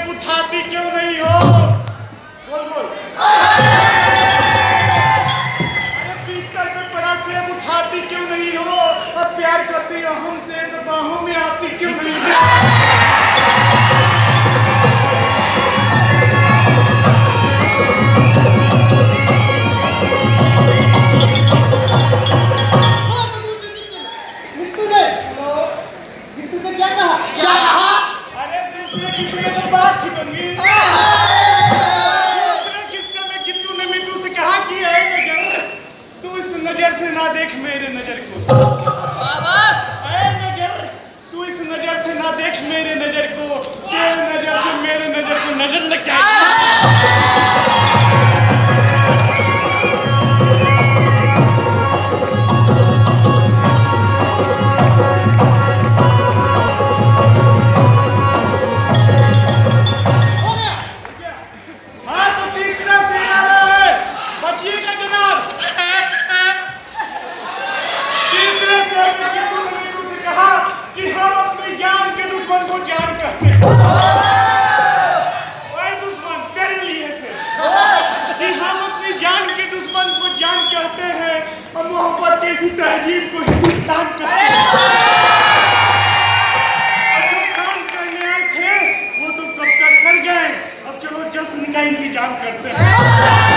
सेब उठाती क्यों नहीं हो? बोल बोल। अरे बिस्तर पे पड़ा सेब उठाती क्यों नहीं हो? और प्यार करती हो हमसे तो बाहों में आती क्यों नहीं हो? ना देख मेरे नजर को, अरे नजर तू इस नजर से ना देख मेरे नजर को, तेरे नजर से मेरे नजर को नजर लग जाएगी। हाँ तो तीसरा से आ रहा है, बचिएगा जनाब। कहा कि हम अपनी जान के दुश्मन को जान कहते हैं। ओए दुश्मन तेरे लिए थे कि हम अपनी जान के दुश्मन को जान कहते हैं और मोहब्बत की इसी तहजीब को हिंदुस्तान कहते हैं। और जो काम करने आए थे वो तो कब तक कर गए। अब चलो जश्न का इंतजाम करते हैं।